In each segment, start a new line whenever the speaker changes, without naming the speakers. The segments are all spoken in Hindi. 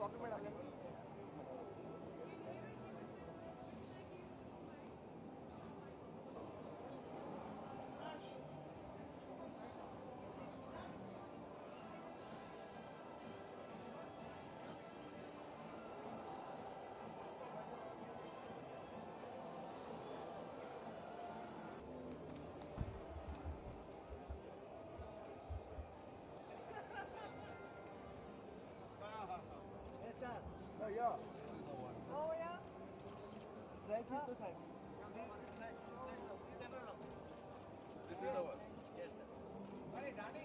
पॉकेट में डालेंगे। Oh yeah. Oh yeah. Right is the side.
This is the one.
Yes sir. Hey Daddy.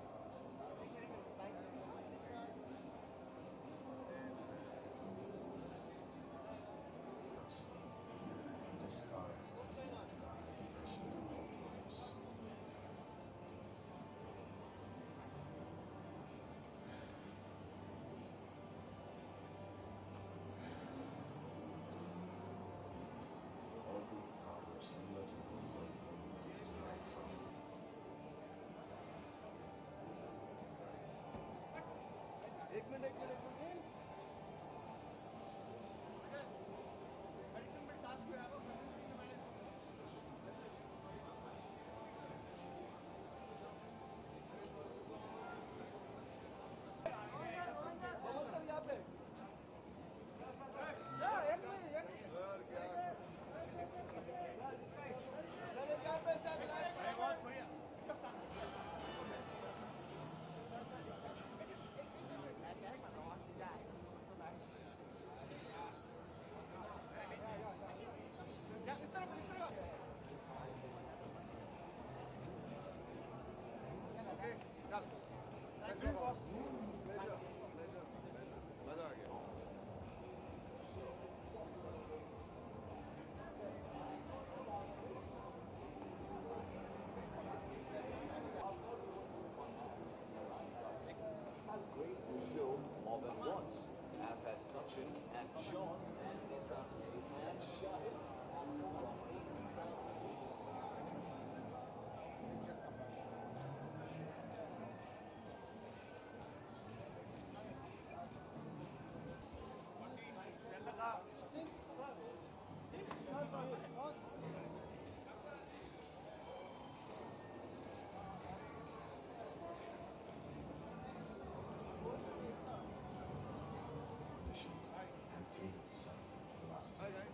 एक मिनट यहाँ पे मजा आ गया।
Has graced the show more than once, as has Sachin and John and Shahid and Muhammad.
Hi guys.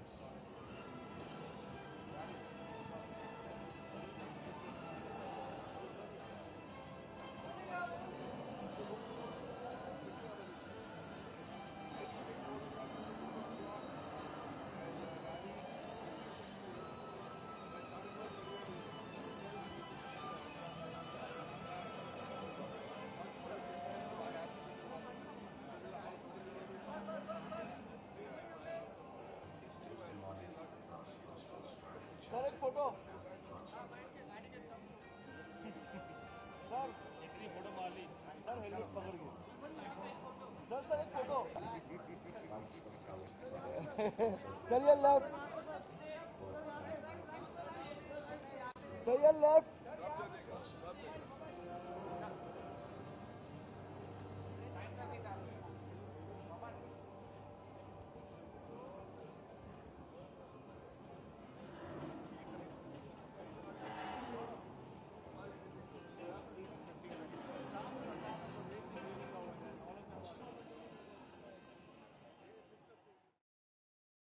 Sir एक फोटो सर
इतनी फोटो मार ली
सर हेलमेट पकड़ के सर एक फोटो चलिए लेफ्ट सही है लेफ्ट